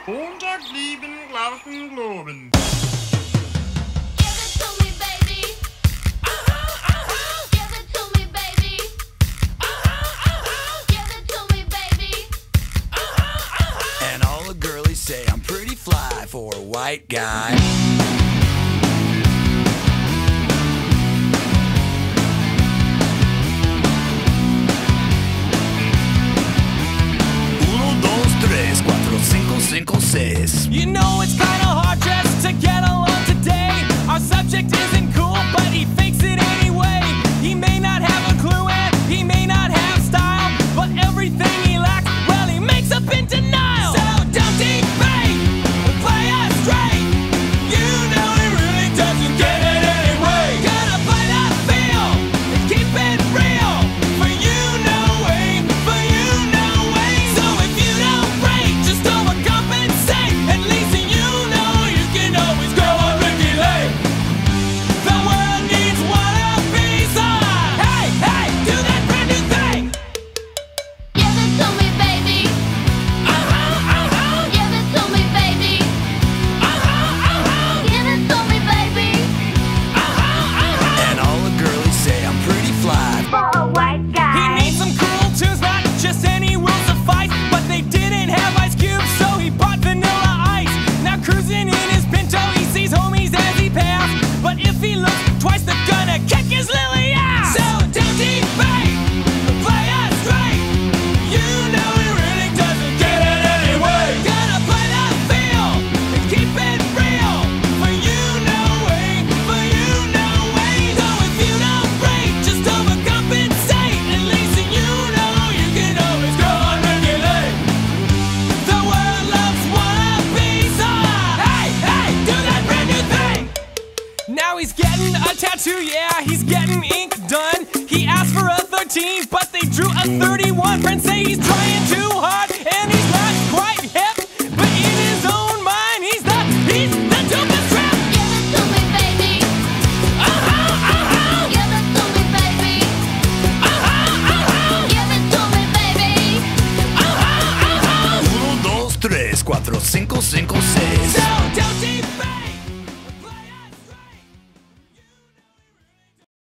Montag 7 Glauben, Globen. And all the girlies say I'm pretty fly for a white guy. Uno, dos, tres, cuatro, cinco, cinco, seis. You know it's kinda hard just to get along today. Our subject isn't cool, but he fakes it anyway. He may not have a clue and he may not have style, but everything he lacks, well, he makes up in denial. So don't debate, play us straight. You know he really doesn't get it anyway. Gotta play that feel and keep it real. For you, no way, for you, no way. So if you don't break, just overcompensate. At least you know you can always go on Ricky Lake. The world needs one of these on. Hey, hey, do that brand new thing. Give it to me, baby. Give it to me, baby. Give it to me, baby. And all the girlies say I'm pretty fly. For a white He guy. needs some cool tunes, not just any will suffice. But they didn't have Ice Cube, so he bought Vanilla Ice. Now cruising in his Pinto, he sees homies as he pass. But if he looks twice, they're gonna kick his lily ass. So don't debate, play us straight. You know he really doesn't get it anyway. Gotta play that feel and keep it real. For you, no way, for you, no way. So if you don't break, just overcompensate. At least you know you can always go on regulate. The world loves wannabes on. Hey, hey, do that brand new thing. Now he's getting a tattoo, yeah, he's getting ink done. He asked for a 13, but they drew a 31. Friends say he's trying too hard, and he's not quite hip. But in his own mind, he's the dopest rap. Give it to me, baby. Give it to me, baby. Give it to me, baby. Uno, dos, tres, cuatro, cinco, cinco, seis. So